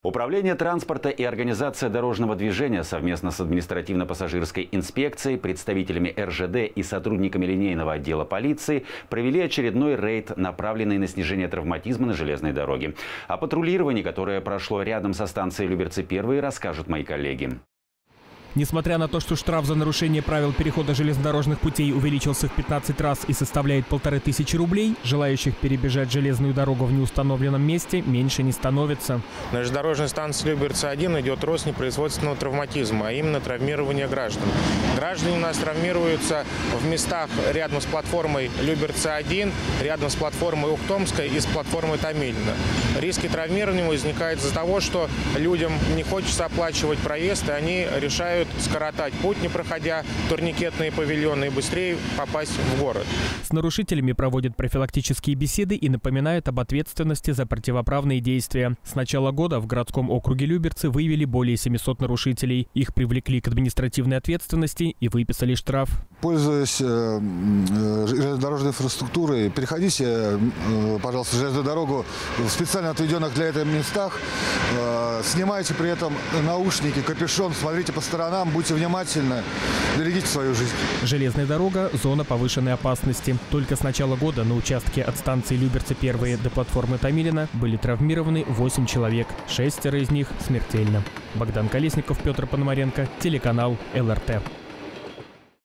Управление транспорта и организация дорожного движения совместно с административно-пассажирской инспекцией, представителями РЖД и сотрудниками линейного отдела полиции провели очередной рейд, направленный на снижение травматизма на железной дороге. О патрулировании, которое прошло рядом со станцией Люберцы-1, расскажут мои коллеги. Несмотря на то, что штраф за нарушение правил перехода железнодорожных путей увеличился в 15 раз и составляет 1500 рублей, желающих перебежать железную дорогу в неустановленном месте меньше не становится. На железнодорожной станции Люберцы-1 идет рост непроизводственного травматизма, а именно травмирование граждан. Граждане у нас травмируются в местах рядом с платформой Люберцы-1, рядом с платформой Ухтомской и с платформой Томилино. Риски травмирования возникают из-за того, что людям не хочется оплачивать проезд, и они решают скоротать путь, не проходя турникетные павильоны, и быстрее попасть в город. С нарушителями проводят профилактические беседы и напоминают об ответственности за противоправные действия. С начала года в городском округе Люберцы выявили более 700 нарушителей. Их привлекли к административной ответственности и выписали штраф. Пользуясь железнодорожной инфраструктурой, переходите, пожалуйста, железную дорогу в специально отведенных для этого местах. Снимайте при этом наушники, капюшон, смотрите по сторонам, будьте внимательны, берегите свою жизнь. Железная дорога – зона повышенной опасности. Только с начала года на участке от станции Люберцы-1 до платформы Томилино были травмированы 8 человек. 6 из них смертельно. Богдан Колесников, Петр Пономаренко, телеканал ЛРТ.